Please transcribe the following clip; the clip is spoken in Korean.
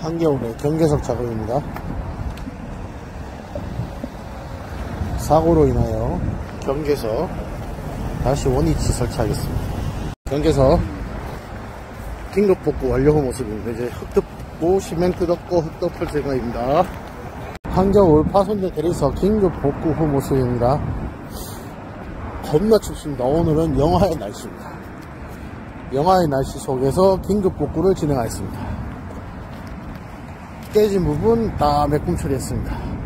한겨울의 경계석 작업입니다. 사고로 인하여 경계석 다시 원위치 설치하겠습니다. 경계석 긴급 복구 완료 후 모습입니다. 이제 흙 덮고 시멘트 덮고 흙 덮을 생각입니다. 한겨울 파손된 대리석 긴급 복구 후 모습입니다. 겁나 춥습니다. 오늘은 영하의 날씨입니다. 영하의 날씨 속에서 긴급 복구를 진행하였습니다. 깨진 부분 다 매꿈 처리했습니다.